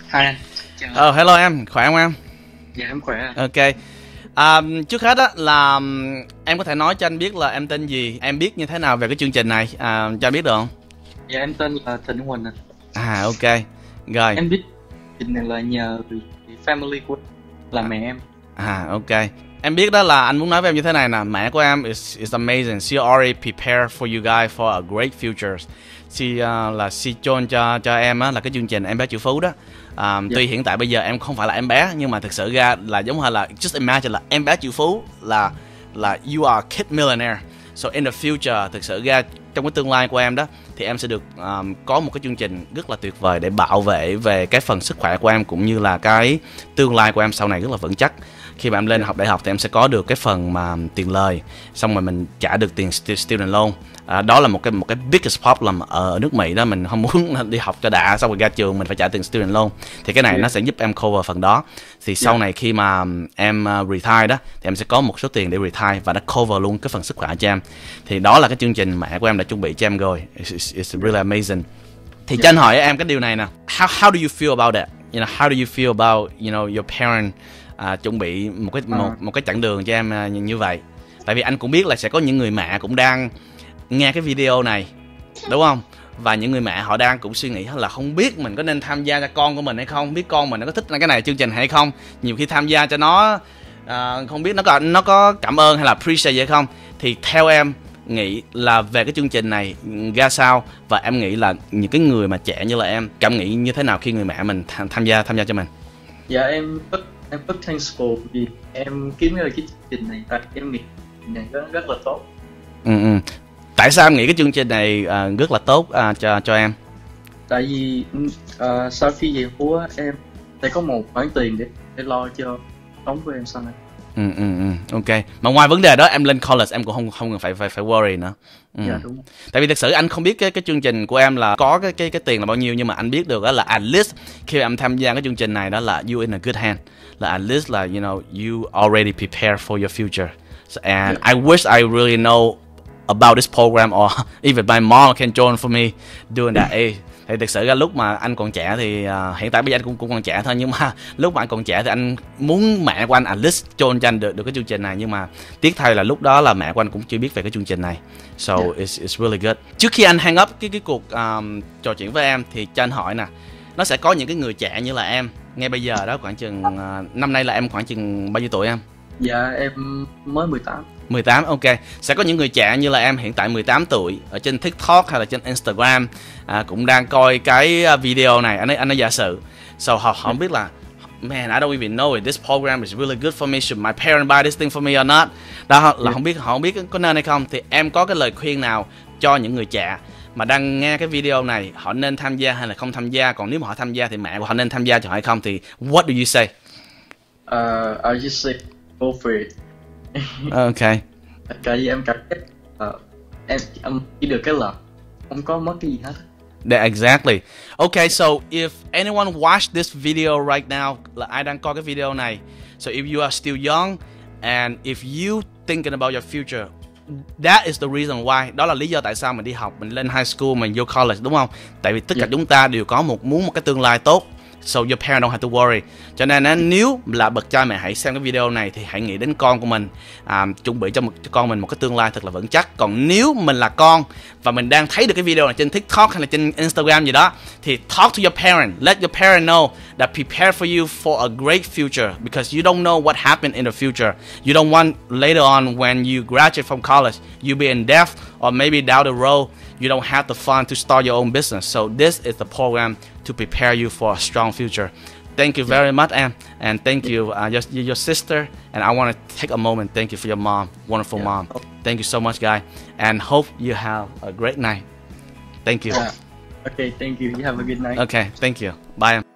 Hai anh. Chào. Hello em, khỏe không em? Dạ em khỏe. Ok. Trước hết á là em có thể nói cho anh biết là em tên gì, em biết như thế nào về cái chương trình này, cho anh biết được không? Dạ em tên là Trịnh Huỳnh ạ. Ok. Rồi. Em biết chương trình này là nhờ family của là mẹ em. Ok. Em biết đó là anh muốn nói với em như thế này nè, mẹ của em is amazing. She already prepared for you guys for a great future. She chôn cho em á là cái chương trình Em Bé Triệu Phú đó. Tuy hiện tại bây giờ em không phải là em bé, nhưng mà thực sự ra là giống như là just imagine là Em Bé Triệu Phú là you are a kid millionaire. So in the future, thực sự ra trong cái tương lai của em đó thì em sẽ được có một cái chương trình rất là tuyệt vời để bảo vệ về cái phần sức khỏe của em, cũng như là cái tương lai của em sau này rất là vững chắc. Khi mà em lên học đại học thì em sẽ có được cái phần mà tiền lời, xong rồi mình trả được tiền student loan. Đó là một cái biggest problem ở nước Mỹ đó, mình không muốn đi học cho đã xong rồi ra trường mình phải trả tiền student loan. Thì cái này nó sẽ giúp em cover phần đó. Thì sau này khi mà em retire đó thì em sẽ có một số tiền để retire và nó cover luôn cái phần sức khỏe cho em. Thì đó là cái chương trình mẹ của em đã chuẩn bị cho em rồi. It's really amazing. Thì cho anh hỏi em cái điều này nè, how do you feel about that? You know, how do you feel about your parent chuẩn bị một cái chặng đường cho em như vậy? Tại vì anh cũng biết là sẽ có những người mẹ cũng đang nghe cái video này, đúng không? Và những người mẹ họ đang cũng suy nghĩ là không biết mình có nên tham gia cho con của mình hay không, biết con mình nó có thích cái này chương trình hay không, nhiều khi tham gia cho nó không biết nó có cảm ơn hay là appreciate gì hay không. Thì theo em nghĩ là về cái chương trình này ra sao, và em nghĩ là những cái người mà trẻ như là em cảm nghĩ như thế nào khi người mẹ mình tham gia cho mình? Dạ em rất thankful vì em kiếm ra cái chương trình này, tại em nghĩ này rất là tốt. Tại sao em nghĩ cái chương trình này rất là tốt cho em? Tại vì sau khi về hưu em sẽ có một khoản tiền để lo cho sống của em sau này. Ok. Mà ngoài vấn đề đó em lên college em cũng không cần phải worry nữa. Dạ đúng. Tại vì thực sự anh không biết cái chương trình của em là có cái tiền là bao nhiêu, nhưng mà anh biết được đó là at least khi em tham gia cái chương trình này đó là you in a good hand, là at least là you already prepared for your future. And I wish I really know about this program, or even my mom can join for me during that age. Thì thực sự ra lúc mà anh còn trẻ thì hiện tại bây giờ anh cũng còn trẻ thôi, nhưng mà lúc mà anh còn trẻ thì anh muốn mẹ của anh at least join cho anh được cái chương trình này, nhưng mà tiếc thay là lúc đó là mẹ của anh cũng chưa biết về cái chương trình này. So it's really good. Trước khi anh hang up cái cuộc trò chuyện với em thì cho anh hỏi nè, nó sẽ có những cái người trẻ như là em ngay bây giờ đó, khoảng chừng năm nay là em khoảng chừng bao nhiêu tuổi em? Dạ em mới 18. 18, ok. Sẽ có những người trẻ như là em hiện tại 18 tuổi ở trên TikTok hay là trên Instagram cũng đang coi cái video này. Anh nói giả sử. So họ không biết là man, I don't even know if this program is really good for me. Should my parents buy this thing for me or not? Đó là họ không biết có nên hay không. Thì em có cái lời khuyên nào cho những người trẻ mà đang nghe cái video này, họ nên tham gia hay là không tham gia? Còn nếu mà họ tham gia thì mẹ của họ nên tham gia cho họ hay không? Thì what do you say? I just say go for it. Ok. Tại vì em cảm thấy em chỉ được cái lợi, không có mất cái gì hết. Exactly. Okay, so if anyone watched this video right now, là ai đang coi cái video này, so if you are still young and if you thinking about your future, that is the reason why. Đó là lý do tại sao mình đi học, mình lên high school, mình vô college, đúng không? Tại vì tất cả chúng ta đều có muốn một cái tương lai tốt. So your parents don't have to worry. Cho nên nếu là bậc cha mẹ hãy xem cái video này thì hãy nghĩ đến con của mình, chuẩn bị cho con mình một cái tương lai thật là vững chắc. Còn nếu mình là con và mình đang thấy được cái video này trên TikTok hay là trên Instagram gì đó, thì talk to your parent, let your parent know that prepare for you for a great future, because you don't know what happened in the future. You don't want later on when you graduate from college you be in debt, or maybe down the road you don't have the fund to start your own business. So this is the program to prepare you for a strong future. Thank you very much, Em, and thank you, your sister. And I want to take a moment. Thank you for your mom, wonderful mom. Thank you so much, guy, and hope you have a great night. Thank you. Okay, thank you. You have a good night. Okay, thank you. Bye, Em.